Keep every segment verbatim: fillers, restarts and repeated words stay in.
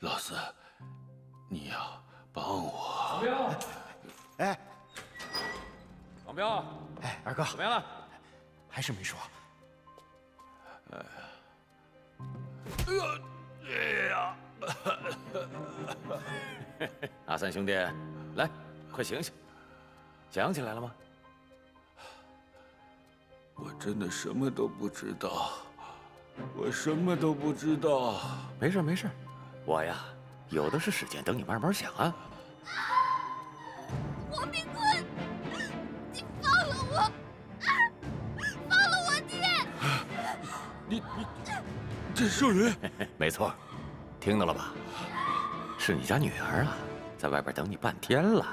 老四，你呀，帮我。 王彪， 哎， 王彪， 哎，二哥， 怎么样了？ 还是没说。 哎呀，哎呀！ 阿三兄弟，来，快醒醒，想起来了吗？ 我真的什么都不知道，我什么都不知道。 没事没事，我呀，有的是时间等你慢慢想啊。 王炳坤，你放了我！放了我爹！ 你你，这少云， 没错，听到了吧？是你家女儿啊，在外边等你半天了。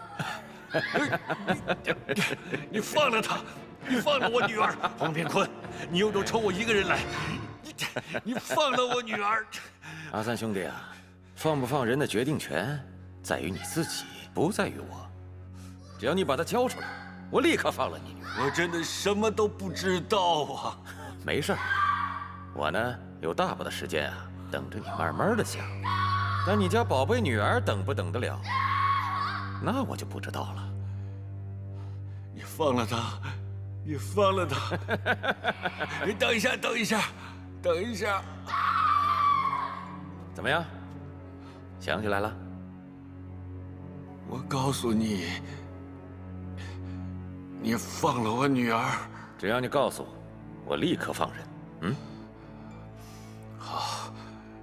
你你放了她！你放了我女儿，黄炳坤，你又都抽我一个人来，你你放了我女儿。 阿三兄弟啊，放不放人的决定权在于你自己，不在于我。只要你把她交出来，我立刻放了你女儿。 我真的什么都不知道啊。 没事儿，我呢有大把的时间啊，等着你慢慢的想。但你家宝贝女儿等不等得了，那我就不知道了。 你放了她。你放了他！你等一下，等一下，等一下！ 怎么样？想起来了？ 我告诉你，你放了我女儿。 只要你告诉我，我立刻放人。嗯？ 好。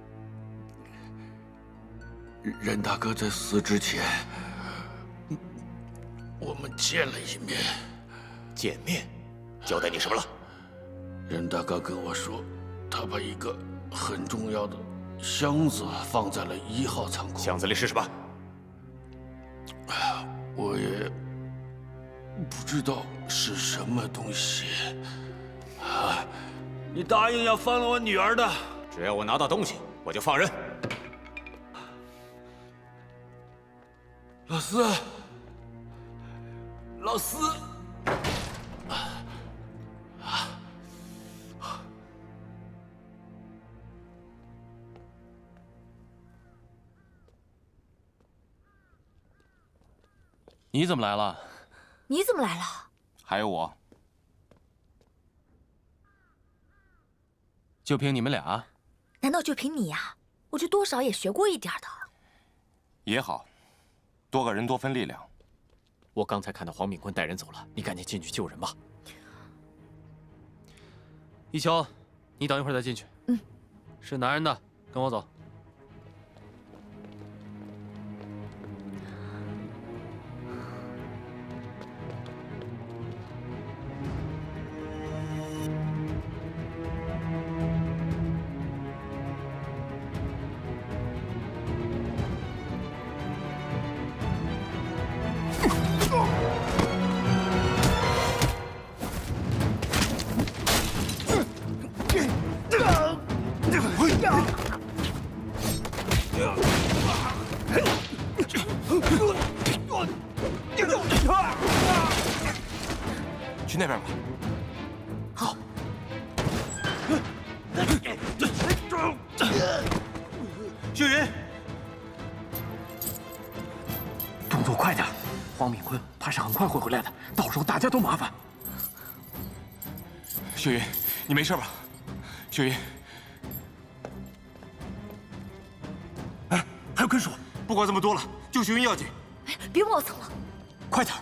任大哥在死之前，我们见了一面。 见面，交代你什么了？ 任大哥跟我说，他把一个很重要的箱子放在了一号仓库。 箱子里是什么？ 我也不知道是什么东西。啊！你答应要放了我女儿的。 只要我拿到东西，我就放人。 老四，老四。 你怎么来了？ 你怎么来了？ 还有我，就凭你们俩？ 难道就凭你呀？我这多少也学过一点的。 也好，多个人多分力量。 我刚才看到黄炳坤带人走了，你赶紧进去救人吧。一秋，你等一会儿再进去。 嗯。 是男人的，跟我走。 去那边吧。 好。 秀云，动作快点！黄炳坤怕是很快会回来的，到时候大家都麻烦。 秀云，你没事吧？秀云，哎，还有根叔，不管这么多了，救秀云要紧。 哎，别磨蹭了， 快点！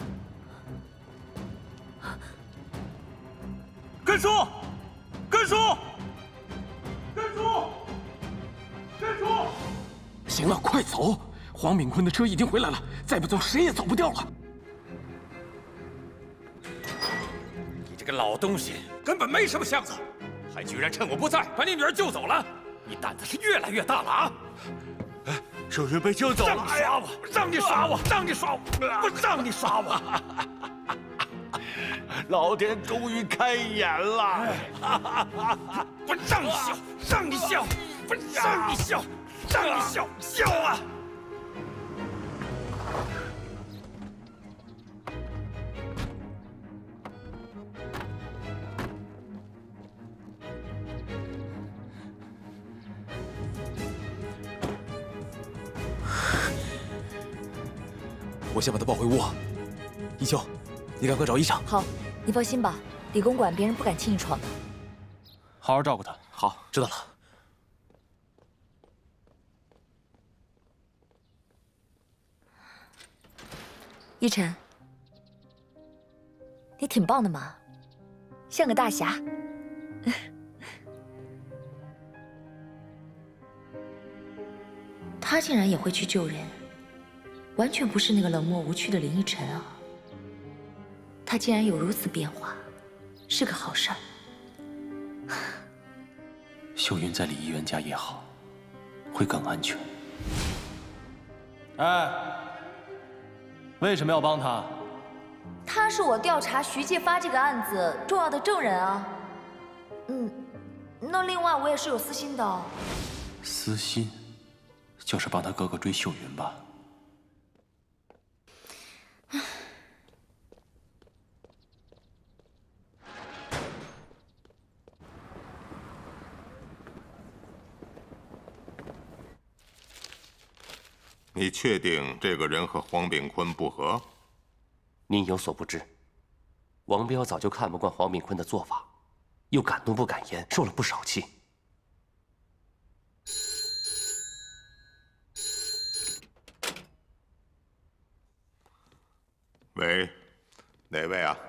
根叔，根叔，根叔，根叔！ 行了，快走！黄炳坤的车已经回来了，再不走谁也走不掉了。 你这个老东西，根本没什么箱子，还居然趁我不在把你女儿救走了！你胆子是越来越大了啊！ 哎，秀云被救走了！ 让你耍我，让你耍我，让你耍我，不让你耍我！ 老天终于开眼了！ 我让你笑，让你笑，我让你笑，让你笑，笑啊！ 我先把他抱回屋。一秋，你赶快找医生。 好，你放心吧，理工馆别人不敢轻易闯的。 好好照顾他。 好，知道了。 依晨，你挺棒的嘛，像个大侠。他竟然也会去救人，完全不是那个冷漠无趣的林依晨啊！他竟然有如此变化，是个好事儿。 秀云在李议员家也好，会更安全。 哎，为什么要帮他？ 他是我调查徐介发这个案子重要的证人啊。嗯，那另外我也是有私心的哦。 私心，就是帮他哥哥追秀云吧？ 你确定这个人和黄炳坤不和？ 您有所不知，王彪早就看不惯黄炳坤的做法，又敢怒不敢言，受了不少气。 喂，哪位啊？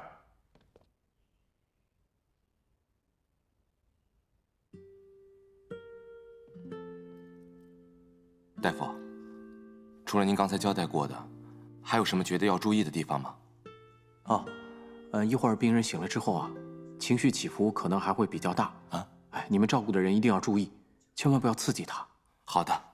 大夫，除了您刚才交代过的，还有什么觉得要注意的地方吗？ 哦，嗯，一会儿病人醒了之后啊，情绪起伏可能还会比较大啊。哎，你们照顾的人一定要注意，千万不要刺激他。 好的。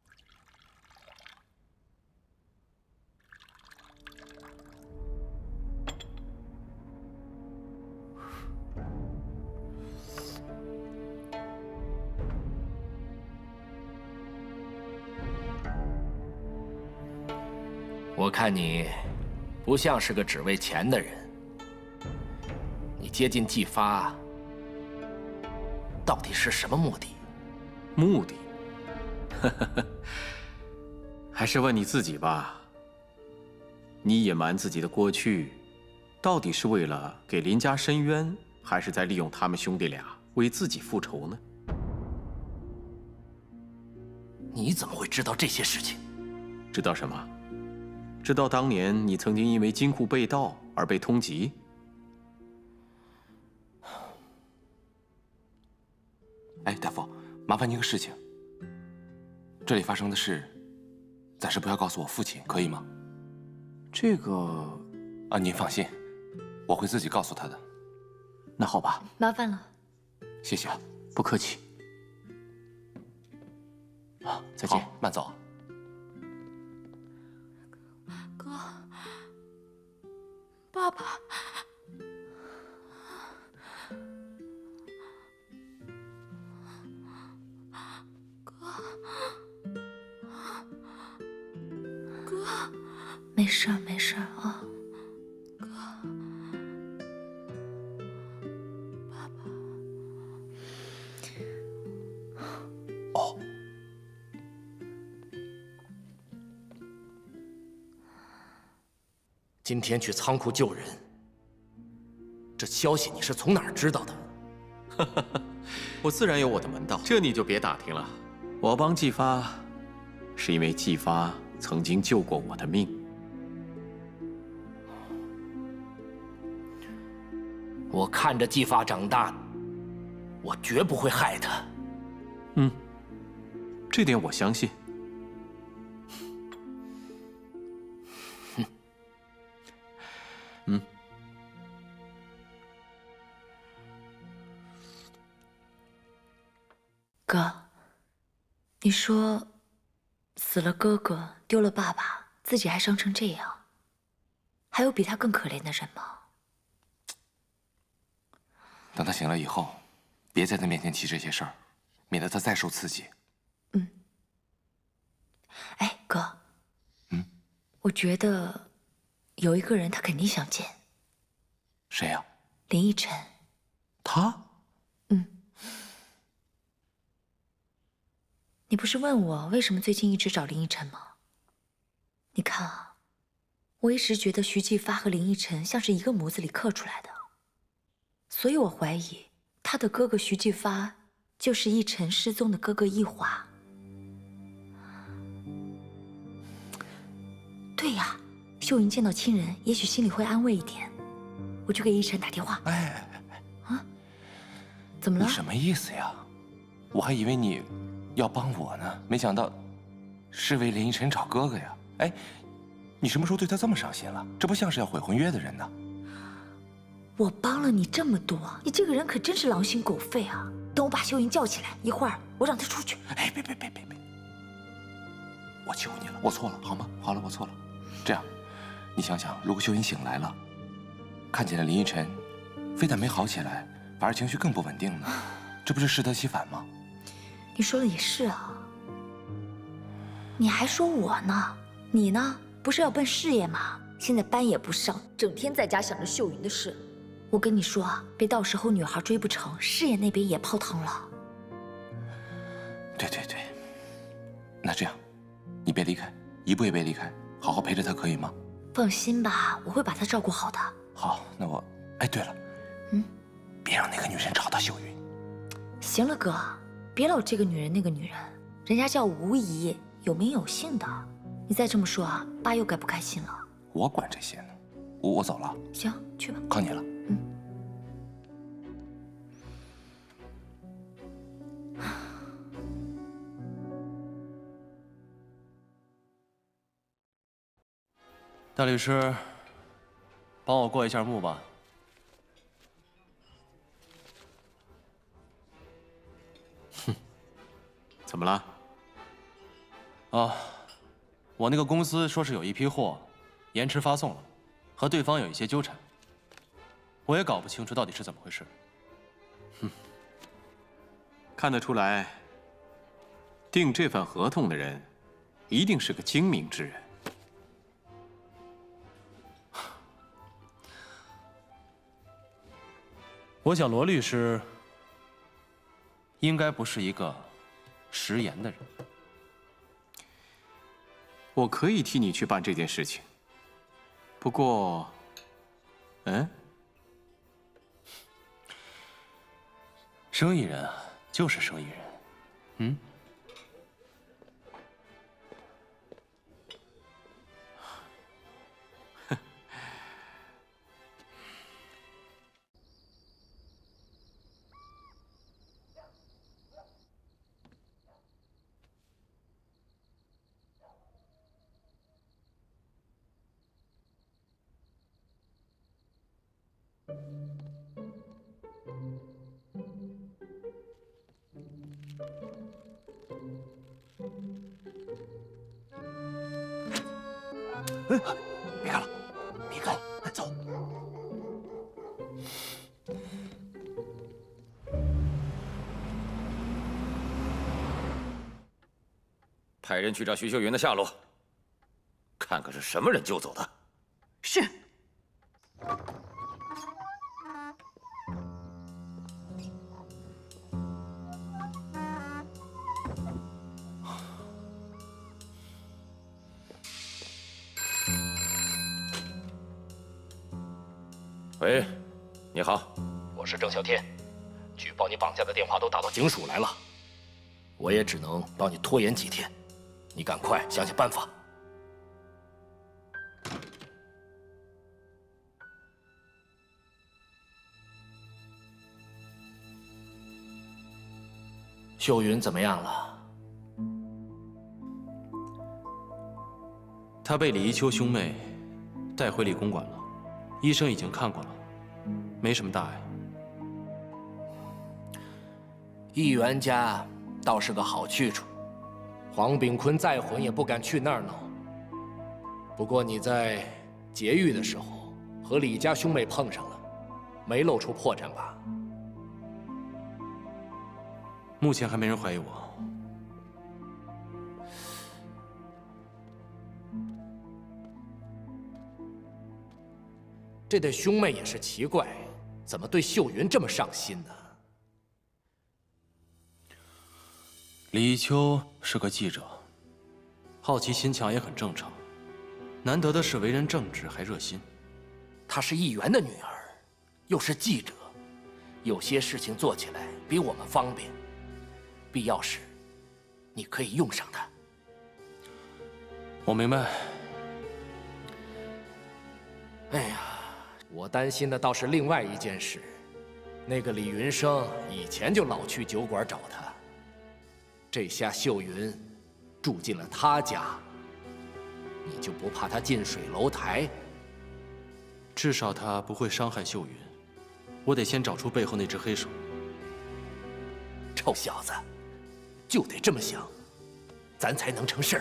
我看你不像是个只为钱的人。你接近季发，到底是什么目的？ 目的？还是问你自己吧。你隐瞒自己的过去，到底是为了给林家伸冤，还是在利用他们兄弟俩为自己复仇呢？ 你怎么会知道这些事情？ 知道什么？知道当年你曾经因为金库被盗而被通缉？ 哎，大夫，麻烦您个事情。这里发生的事，暂时不要告诉我父亲，可以吗？ 这个…… 啊，您放心，我会自己告诉他的。 那好吧， 麻烦了。 谢谢。 不客气。啊，再见， 慢走。 哥，爸爸。 没事儿，没事儿啊， 哥，爸爸。 哦，今天去仓库救人，这消息你是从哪儿知道的？ 我自然有我的门道，这你就别打听了。我帮季发，是因为季发曾经救过我的命。 我看着季发长大，我绝不会害他。 嗯，这点我相信。嗯。 哥，你说，死了哥哥，丢了爸爸，自己还伤成这样，还有比他更可怜的人吗？ 等他醒了以后，别在他面前提这些事儿，免得他再受刺激。 嗯。哎，哥。 嗯。 我觉得有一个人他肯定想见。 谁呀？ 林依晨。 他？ 嗯。你不是问我为什么最近一直找林依晨吗？你看啊， 我一直觉得徐继发和林奕晨像是一个模子里刻出来的，所以我怀疑他的哥哥徐继发就是奕晨失踪的哥哥奕华。对呀，秀云见到亲人，也许心里会安慰一点。我去给奕晨打电话。 哎， 啊？怎么了？ 你什么意思呀？我还以为你要帮我呢，没想到是为林奕晨找哥哥呀。哎，你什么时候对他这么上心了？这不像是要毁婚约的人呢。 我帮了你这么多，你这个人可真是狼心狗肺啊！等我把秀云叫起来，一会儿我让她出去。 哎，别别别别别！我求你了，我错了，好吗？好了，我错了。这样，你想想，如果秀云醒来了，看见了林奕晨，非但没好起来，反而情绪更不稳定呢，这不是适得其反吗？ 你说的也是啊。你还说我呢？你呢？不是要奔事业吗？现在班也不上，整天在家想着秀云的事。我跟你说啊，别到时候女孩追不成，事业那边也泡汤了。 对对对，那这样，你别离开，一步也别离开，好好陪着她，可以吗？ 放心吧，我会把她照顾好的。 好，那我……哎，对了， 嗯， 别让那个女人找到秀云。 行了，哥，别老这个女人那个女人，人家叫吴姨，有名有姓的。你再这么说啊，爸又该不开心了。 我管这些呢，我我走了。 行，去吧。 靠你了。 嗯。 大律师，帮我过一下目吧。 哼，怎么了？ 啊，我那个公司说是有一批货延迟发送了，和对方有一些纠缠，我也搞不清楚到底是怎么回事。 哼，看得出来，订这份合同的人一定是个精明之人。 我想罗律师应该不是一个食言的人。 我可以替你去办这件事情，不过，嗯， 生意人啊，就是生意人，嗯。 哎，别看了，别看，走。 派人去找徐秀云的下落，看看是什么人救走的。 是。 喂，你好， 我是郑啸天，举报你绑架的电话都打到警署来了，我也只能帮你拖延几天，你赶快想想办法。秀云怎么样了？ 她被李一秋兄妹带回理工馆了，医生已经看过了，没什么大碍。 议员家倒是个好去处，黄炳坤再混也不敢去那儿弄。不过你在劫狱的时候和李家兄妹碰上了，没露出破绽吧？ 目前还没人怀疑我。 这对兄妹也是奇怪，怎么对秀云这么上心呢？ 李一秋是个记者，好奇心强也很正常。 难得的是为人正直还热心。 她是议员的女儿，又是记者，有些事情做起来比我们方便。必要时，你可以用上她。 我明白。 哎呀，我担心的倒是另外一件事。那个李云生以前就老去酒馆找他，这下秀云住进了他家，你就不怕他近水楼台？ 至少他不会伤害秀云。我得先找出背后那只黑手。 臭小子，就得这么想，咱才能成事儿。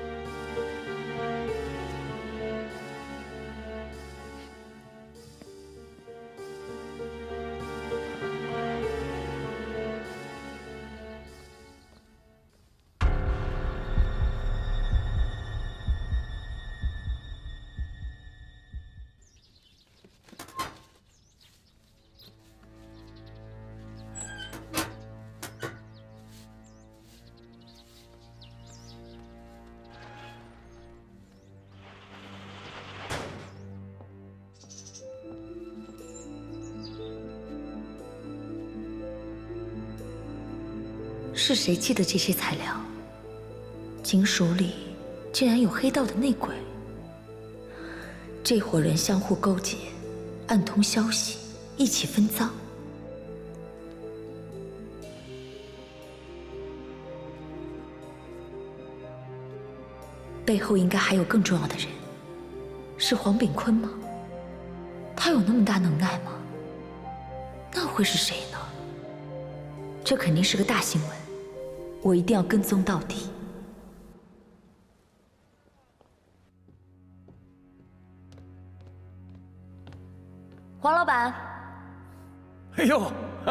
是谁寄的这些材料？警署里竟然有黑道的内鬼，这伙人相互勾结，暗通消息，一起分赃。背后应该还有更重要的人，是黄炳坤吗？他有那么大能耐吗？那会是谁呢？这肯定是个大新闻。 我一定要跟踪到底。黄老板， 哎呦，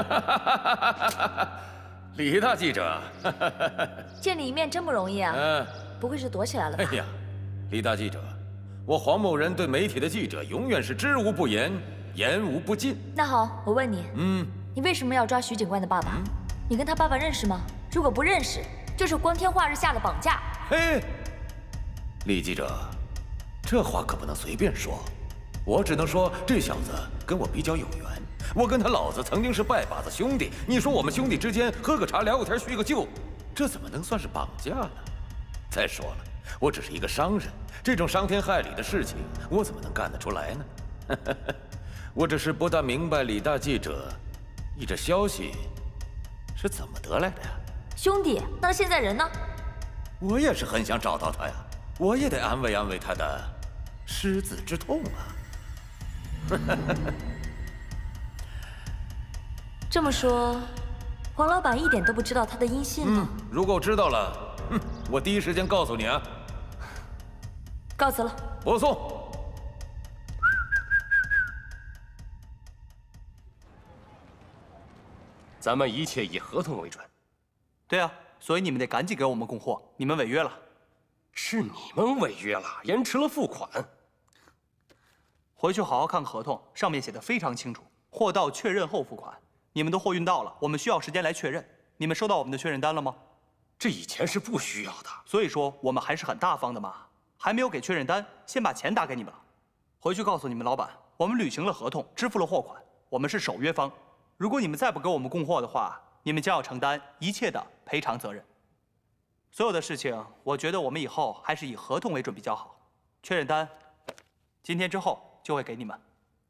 李大记者， 见你一面真不容易啊！ 嗯， 不会是躲起来了吧？ 哎呀，李大记者，我黄某人对媒体的记者永远是知无不言，言无不尽。 那好，我问你， 嗯， 你为什么要抓徐警官的爸爸？嗯、你跟他爸爸认识吗？ 如果不认识，就是光天化日下的绑架。 嘿，李记者，这话可不能随便说。我只能说，这小子跟我比较有缘，我跟他老子曾经是拜把子兄弟。你说我们兄弟之间喝个茶、聊个天、叙个旧，这怎么能算是绑架呢？再说了，我只是一个商人，这种伤天害理的事情，我怎么能干得出来呢？我只是不大明白李大记者，你这消息是怎么得来的呀？ 兄弟，那现在人呢？ 我也是很想找到他呀，我也得安慰安慰他的失子之痛啊。 这么说，黄老板一点都不知道他的音信吗？ 嗯，如果知道了，哼，我第一时间告诉你啊。 告辞了。 不送。 咱们一切以合同为准。 对啊，所以你们得赶紧给我们供货，你们违约了。 是你们违约了，延迟了付款。 回去好好看看合同，上面写的非常清楚，货到确认后付款。你们的货运到了，我们需要时间来确认。你们收到我们的确认单了吗？ 这以前是不需要的。 所以说我们还是很大方的嘛，还没有给确认单，先把钱打给你们了。回去告诉你们老板，我们履行了合同，支付了货款，我们是守约方。如果你们再不给我们供货的话， 你们将要承担一切的赔偿责任。所有的事情，我觉得我们以后还是以合同为准比较好。确认单，今天之后就会给你们。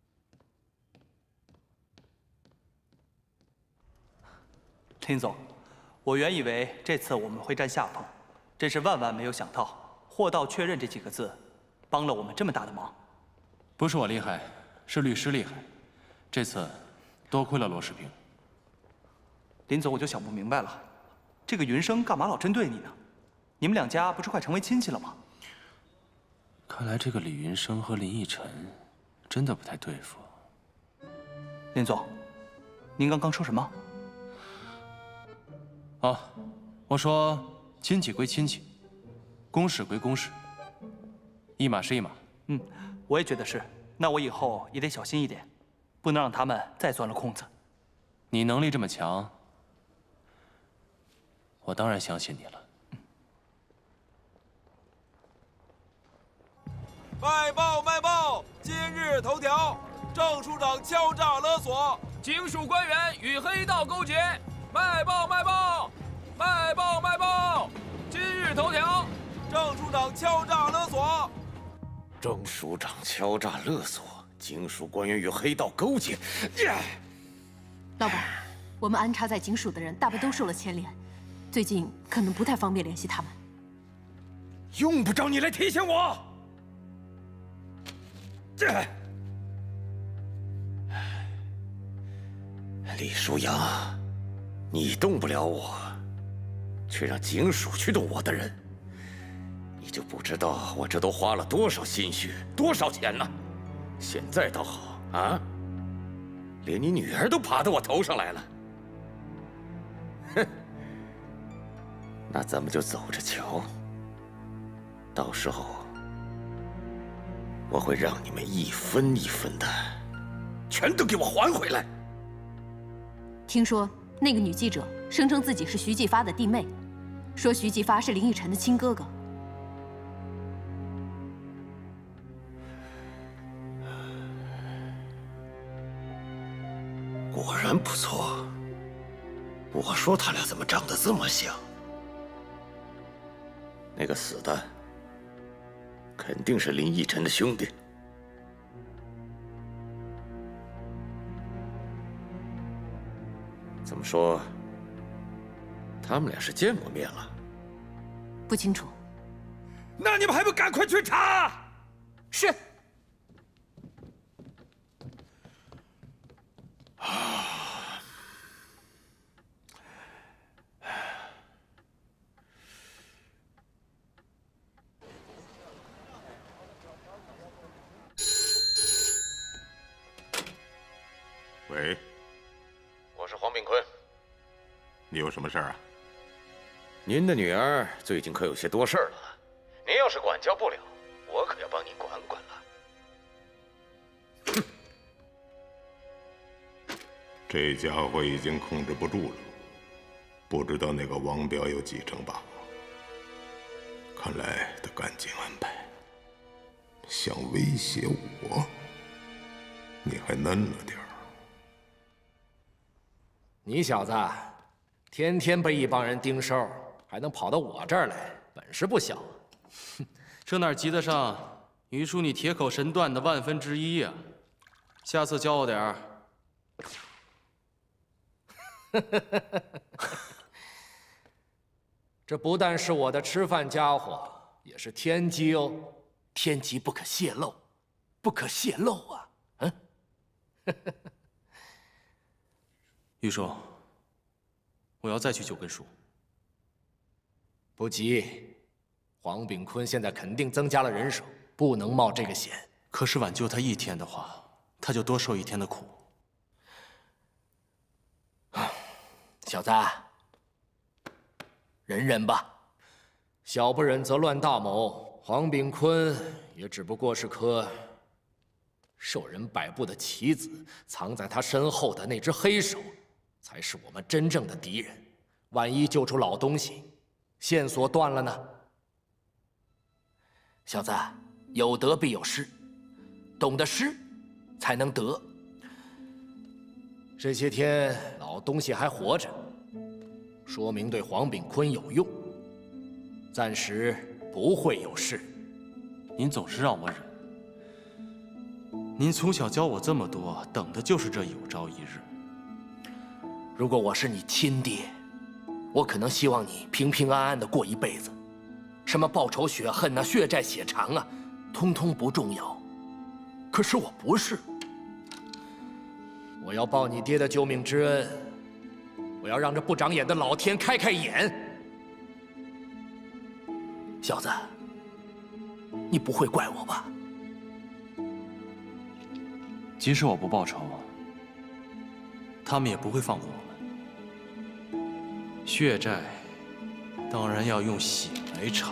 林总，我原以为这次我们会占下风，真是万万没有想到，货到确认这几个字，帮了我们这么大的忙。 不是我厉害，是律师厉害。这次多亏了罗世平。 林总，我就想不明白了，这个云生干嘛老针对你呢？你们两家不是快成为亲戚了吗？ 看来这个李云生和林奕晨真的不太对付。 林总，您刚刚说什么？ 哦，我说亲戚归亲戚，公事归公事，一码是一码。 嗯，我也觉得是。那我以后也得小心一点，不能让他们再钻了空子。 你能力这么强。 我当然相信你了。 卖报卖报！今日头条：郑署长敲诈勒索， 警署官员与黑道勾结。卖报卖报！卖报卖报！今日头条： 郑署长敲诈勒索。 郑署长敲诈勒索，警署官员与黑道勾结。 老板，我们安插在警署的人大半都受了牵连，最近可能不太方便联系他们。 用不着你来提醒我。这，李舒扬，你动不了我，却让警署去动我的人，你就不知道我这都花了多少心血，多少钱呢？现在倒好啊，连你女儿都爬到我头上来了。哼，那咱们就走着瞧。到时候，我会让你们一分一分的，全都给我还回来。 听说那个女记者声称自己是徐继发的弟妹，说徐继发是林奕晨的亲哥哥。 果然不错。我说他俩怎么长得这么像？那个死的肯定是林奕晨的兄弟。怎么说？他们俩是见过面了？ 不清楚。 那你们还不赶快去查？ 是。 喂， 我是黄炳坤。 你有什么事儿啊？ 您的女儿最近可有些多事儿了，您要是管教不了，我可要帮您管管了。 这家伙已经控制不住了，不知道那个王彪有几成把握。看来得赶紧安排。想威胁我，你还嫩了点儿。 你小子天天被一帮人盯梢，还能跑到我这儿来，本事不小。 哼，这哪及得上于叔你铁口神断的万分之一呀？下次教我点儿。 这不但是我的吃饭家伙，也是天机哦，天机不可泄露，不可泄露啊！嗯。 于叔，我要再去九根树。 不急，黄炳坤现在肯定增加了人手，不能冒这个险。 可是挽救他一天的话，他就多受一天的苦。 小子，忍忍吧，小不忍则乱大谋。黄炳坤也只不过是颗受人摆布的棋子，藏在他身后的那只黑手，才是我们真正的敌人。万一救出老东西，线索断了呢？小子，有得必有失，懂得失，才能得。这些天老东西还活着，说明对黄炳坤有用，暂时不会有事。 您总是让我忍。您从小教我这么多，等的就是这有朝一日。 如果我是你亲爹，我可能希望你平平安安的过一辈子，什么报仇雪恨啊、血债血偿啊，通通不重要。可是我不是，我要报你爹的救命之恩，我要让这不长眼的老天开开眼。小子，你不会怪我吧？ 即使我不报仇，他们也不会放过我们。血债当然要用血来偿。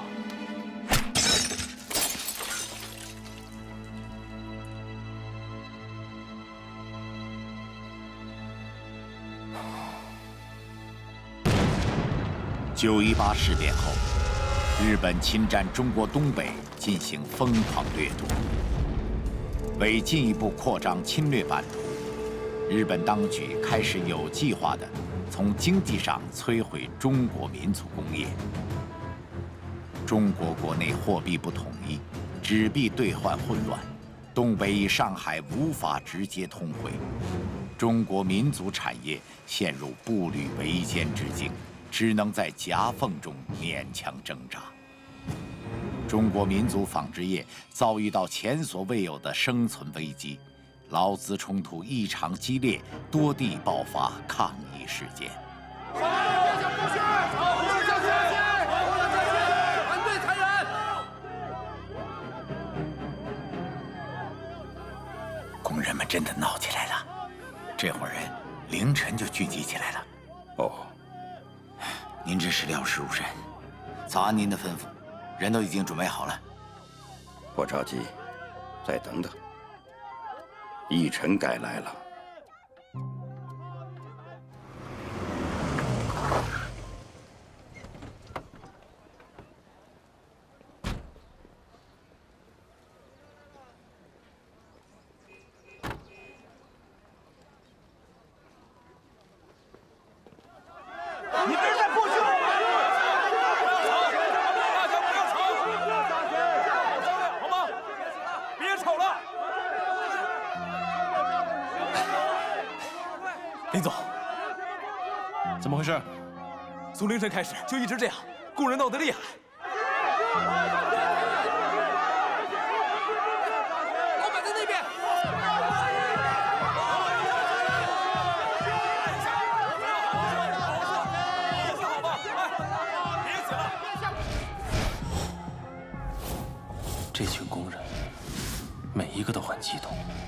九一八事变后， 日本侵占中国东北进行疯狂掠夺。为进一步扩张侵略版图，日本当局开始有计划地从经济上摧毁中国民族工业。中国国内货币不统一，纸币兑换混乱，东北与上海无法直接通汇，中国民族产业陷入步履维艰之境，只能在夹缝中勉强挣扎。中国民族纺织业遭遇到前所未有的生存危机，劳资冲突异常激烈，多地爆发抗议事件。工人们真的闹起来了，这伙人凌晨就聚集起来了。哦，您这是料事如神，早按您的吩咐，人都已经准备好了。 不着急，再等等。议程该来了。 你别再过去了！大家不要吵！商量好吗？别吵了！ 林总，怎么回事？从凌晨开始就一直这样，工人闹得厉害。 老板在那边。 这群工人，每一个都很激动。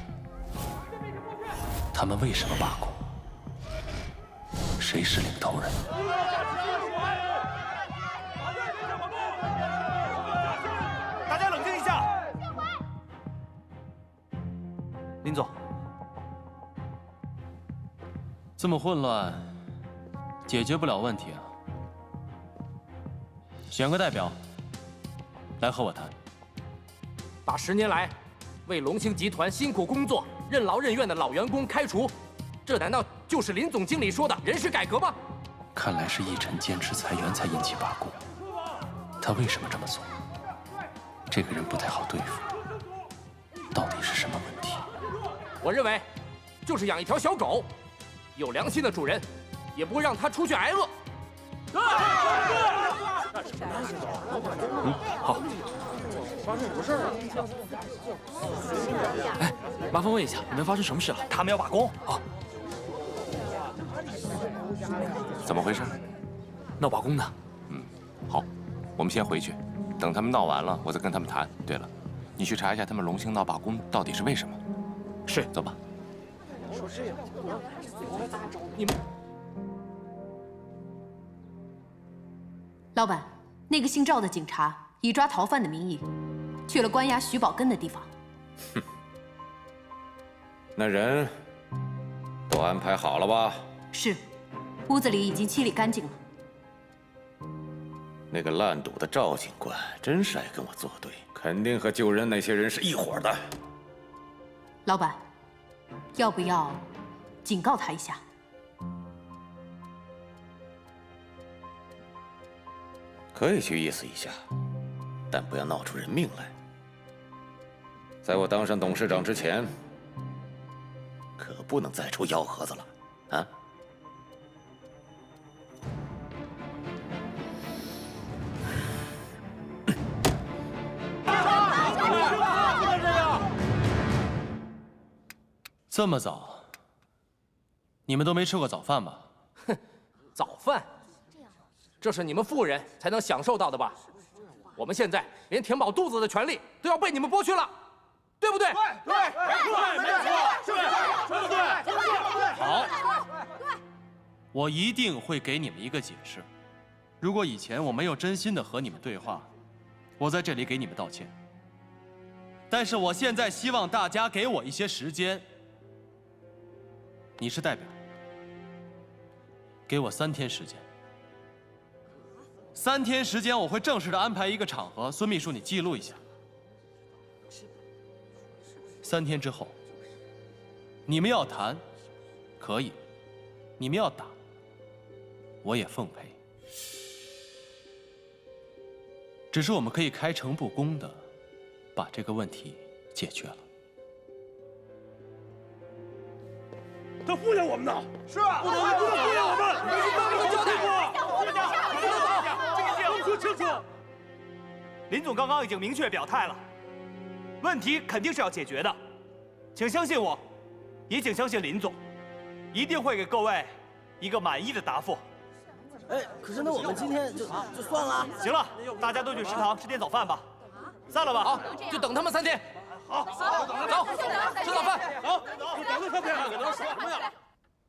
他们为什么罢工？谁是领头人？ 大家冷静一下。林总， 这么混乱，解决不了问题啊！选个代表来和我谈。 把十年来为龙兴集团辛苦工作、任劳任怨的老员工开除，这难道就是林总经理说的人事改革吗？ 看来是奕晨坚持裁员才引起罢工。他为什么这么做？这个人不太好对付，到底是什么问题？ 我认为，就是养一条小狗，有良心的主人也不会让它出去挨饿。 嗯，好。 发生什么事啊？ 哎，麻烦问一下，你们发生什么事了？ 他们要罢工啊！ 怎么回事？ 闹罢工呢？ 嗯，好，我们先回去，等他们闹完了，我再跟他们谈。对了，你去查一下他们龙兴闹罢工到底是为什么。 是， 走吧。 说是你们老板，那个姓赵的警察以抓逃犯的名义，去了关押徐宝根的地方。 哼，那人都安排好了吧？ 是，屋子里已经清理干净了。 那个烂赌的赵警官真是爱跟我作对，肯定和救人那些人是一伙的。 老板，要不要警告他一下？ 可以去意思一下，但不要闹出人命来。在我当上董事长之前，可不能再出幺蛾子了，啊！ 这么早，你们都没吃过早饭吧？ 哼，早饭。这是你们富人才能享受到的吧？我们现在连填饱肚子的权利都要被你们剥去了，对不对？ 对对对，没错，对，说的对，说的对。 好，我一定会给你们一个解释。如果以前我没有真心的和你们对话，我在这里给你们道歉。但是我现在希望大家给我一些时间。你是代表，给我三天时间。 三天时间，我会正式的安排一个场合，孙秘书你记录一下。三天之后，你们要谈，可以；你们要打，我也奉陪。只是我们可以开诚布公的把这个问题解决了。 他敷衍我们呢？ 是啊， 不能敷衍我们， 没事，跟我交代。 说清楚。林总刚刚已经明确表态了，问题肯定是要解决的，请相信我，也请相信林总，一定会给各位一个满意的答复。 哎，可是那我们今天就就算了。 行了，大家都去食堂吃点早饭吧，散了吧。 好，就等他们三天。好，走，吃早饭。 好，等着三天了，搁那说什么呀？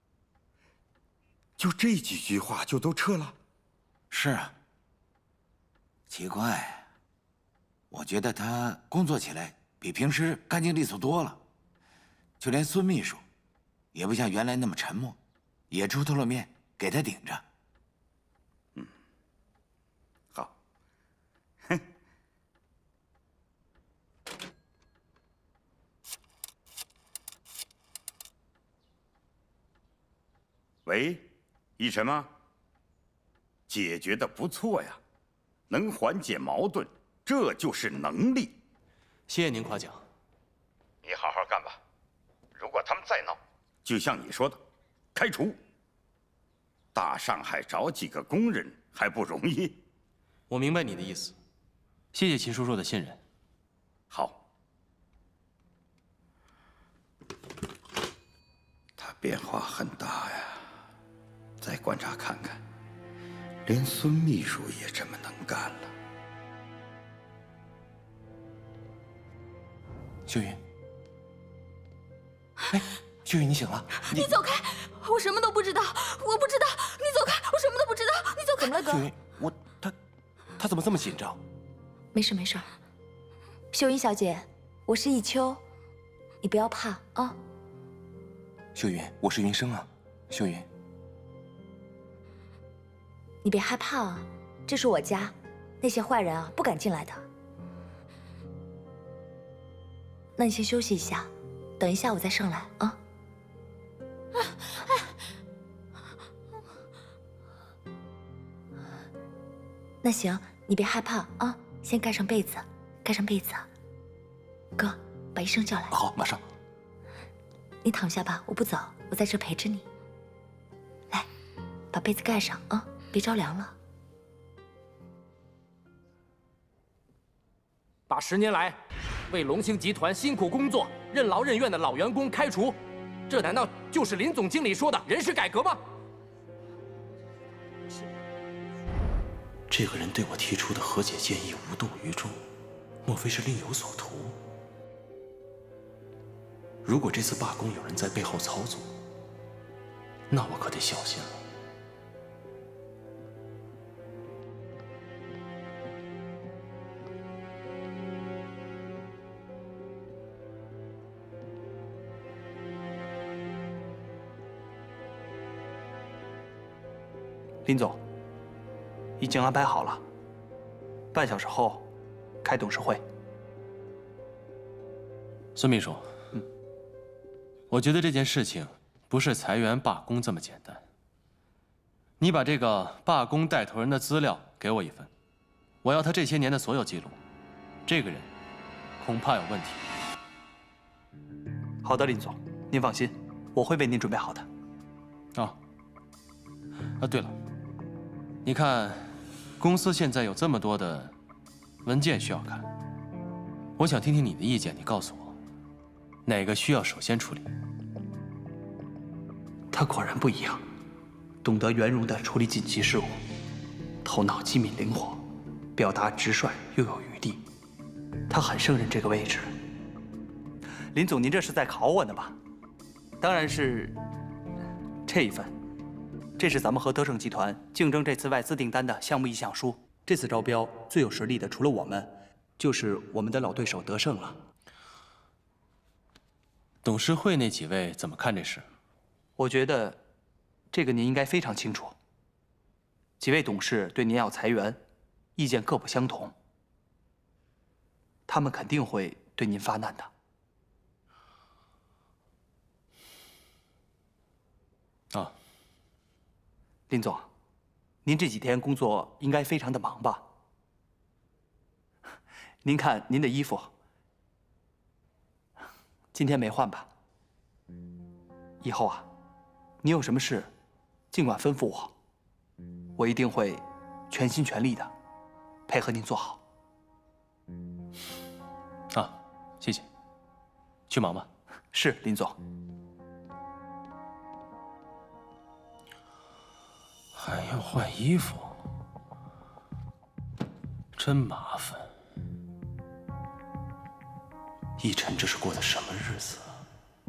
就这几句话就都撤了？ 是啊。奇怪，我觉得他工作起来比平时干净利索多了，就连孙秘书，也不像原来那么沉默，也出头了面给他顶着。 嗯，好。喂，一晨吗？解决的不错呀，能缓解矛盾，这就是能力。 谢谢您夸奖。 你好好干吧，如果他们再闹，就像你说的，开除。大上海找几个工人还不容易。 我明白你的意思，谢谢秦叔叔的信任。 好。他变化很大呀。再观察看看，连孙秘书也这么能干了。 秀云，哎，秀云，你醒了？ 你走开！我什么都不知道，我不知道。你走开！我什么都不知道。你走开！ 怎么了，哥？ 秀云，我他他怎么这么紧张？ 没事没事。秀云小姐，我是忆秋，你不要怕啊。 秀云，我是云生啊，秀云。 你别害怕啊，这是我家，那些坏人啊不敢进来的。那你先休息一下，等一下我再上来啊。那行，你别害怕啊，先盖上被子，盖上被子。哥，把医生叫来。 好，马上。 你躺下吧，我不走，我在这陪着你。来，把被子盖上啊。别着凉了。 把十年来为龙兴集团辛苦工作、任劳任怨的老员工开除，这难道就是林总经理说的人事改革吗？ 这个人对我提出的和解建议无动于衷，莫非是另有所图？如果这次罢工有人在背后操纵，那我可得小心了。 林总，已经安排好了，半小时后开董事会。 孙秘书，嗯，我觉得这件事情不是裁员罢工这么简单。你把这个罢工带头人的资料给我一份，我要他这些年的所有记录。这个人恐怕有问题。 好的，林总，您放心，我会为您准备好的。 啊，啊，对了。你看，公司现在有这么多的文件需要看，我想听听你的意见。你告诉我，哪个需要首先处理？ 他果然不一样，懂得圆融地处理紧急事务，头脑机敏灵活，表达直率又有余地。他很胜任这个位置。林总，您这是在考我呢吧？当然是这一份。这是咱们和德胜集团竞争这次外资订单的项目意向书。这次招标最有实力的，除了我们，就是我们的老对手德胜了。 董事会那几位怎么看这事？ 我觉得，这个您应该非常清楚。 几位董事对您要裁员，意见各不相同，他们肯定会对您发难的。 啊， 林总，您这几天工作应该非常的忙吧？您看您的衣服，今天没换吧？以后啊，你有什么事，尽管吩咐我，我一定会全心全力的配合您做好。 啊，谢谢。去忙吧。 是，林总。 还要换衣服，真麻烦。奕晨这是过的什么日子啊？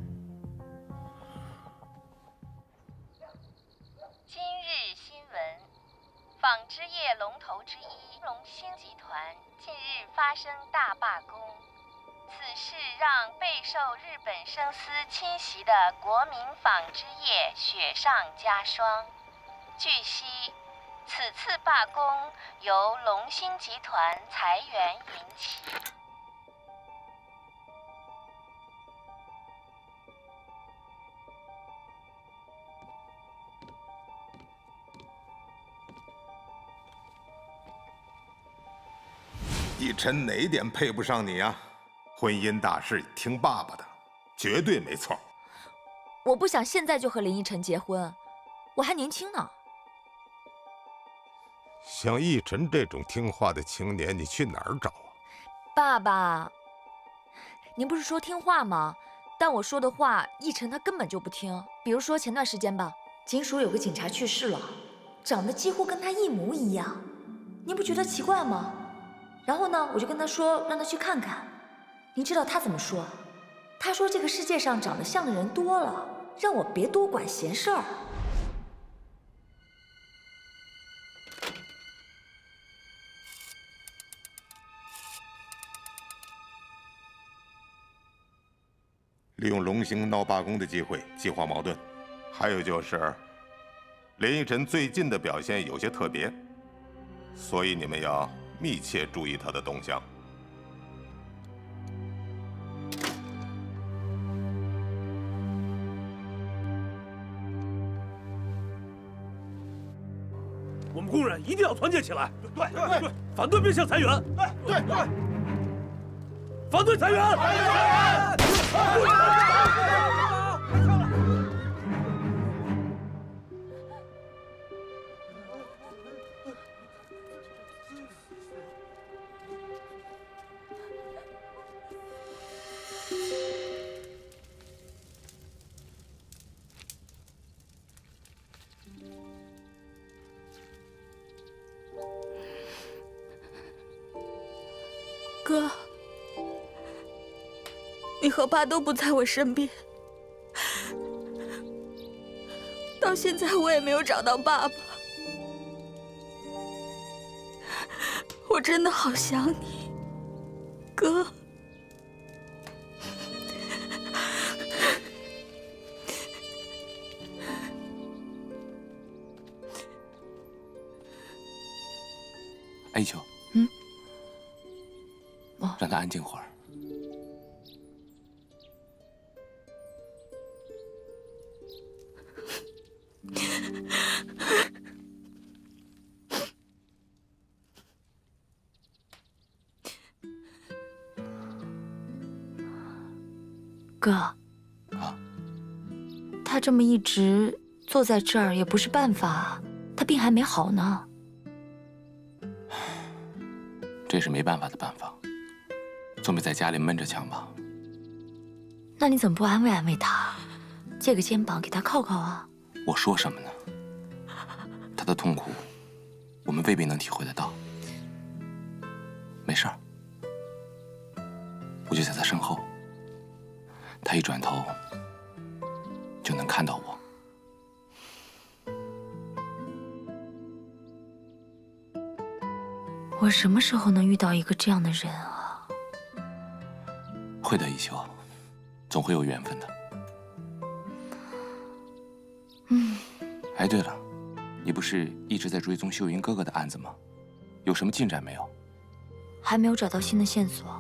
今日新闻：纺织业龙头之一龙兴集团近日发生大罢工，此事让备受日本生丝侵袭的国民纺织业雪上加霜。据悉，此次罢工由龙兴集团裁员引起。 奕晨哪一点配不上你啊？婚姻大事听爸爸的，绝对没错。 我不想现在就和林奕晨结婚，我还年轻呢。 像奕晨这种听话的青年，你去哪儿找啊？ 爸爸，您不是说听话吗？但我说的话，奕晨他根本就不听。比如说前段时间吧，警署有个警察去世了，长得几乎跟他一模一样，您不觉得奇怪吗？然后呢，我就跟他说让他去看看。您知道他怎么说？他说这个世界上长得像的人多了，让我别多管闲事儿。 利用龙兴闹罢工的机会激化矛盾，还有就是林奕晨最近的表现有些特别，所以你们要密切注意他的动向。 我们工人一定要团结起来，对对对，反对变相裁员，对对对，反对裁员，反对裁员。 哥，你和爸都不在我身边，到现在我也没有找到爸爸，我真的好想你，哥。 哎，一秋。 嗯。 让他安静会儿。 哥，啊，他这么一直坐在这儿也不是办法，他病还没好呢。 这是没办法的办法。总比在家里闷着强吧？ 那你怎么不安慰安慰他，借个肩膀给他靠靠啊？ 我说什么呢？他的痛苦，我们未必能体会得到。没事儿，我就在他身后，他一转头就能看到我。 我什么时候能遇到一个这样的人啊？ 会的，一休，总会有缘分的。 嗯。 哎，对了， 你不是一直在追踪秀云哥哥的案子吗？有什么进展没有？ 还没有找到新的线索。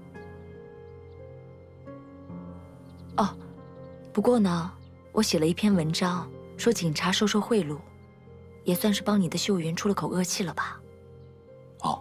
哦，不过呢，我写了一篇文章，说警察收受贿赂，也算是帮你的秀云出了口恶气了吧？ 哦。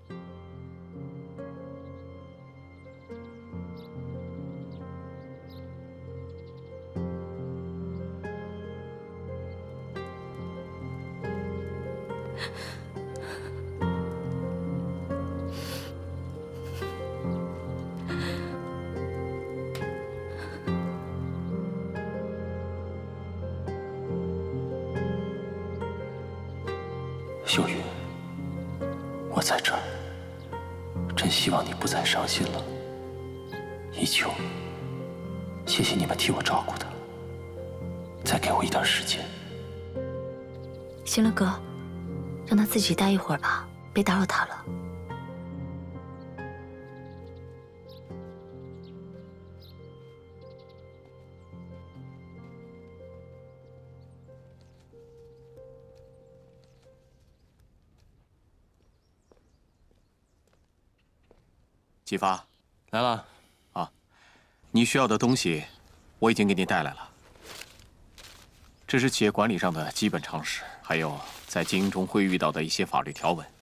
秀云，我在这儿，真希望你不再伤心了。依秋，谢谢你们替我照顾他，再给我一点时间。 行了，哥，让他自己待一会儿吧，别打扰他了。 启发， 来了。 啊，你需要的东西，我已经给你带来了。这是企业管理上的基本常识，还有在经营中会遇到的一些法律条文。